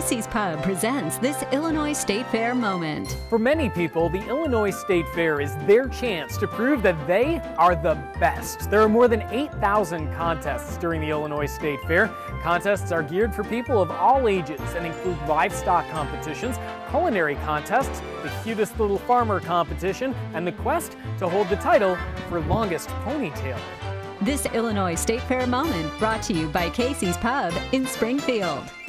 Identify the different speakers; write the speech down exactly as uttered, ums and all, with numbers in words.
Speaker 1: Casey's Pub presents this Illinois State Fair moment.
Speaker 2: For many people, the Illinois State Fair is their chance to prove that they are the best. There are more than eight thousand contests during the Illinois State Fair. Contests are geared for people of all ages and include livestock competitions, culinary contests, the cutest little farmer competition, and the quest to hold the title for longest ponytail.
Speaker 1: This Illinois State Fair moment brought to you by Casey's Pub in Springfield.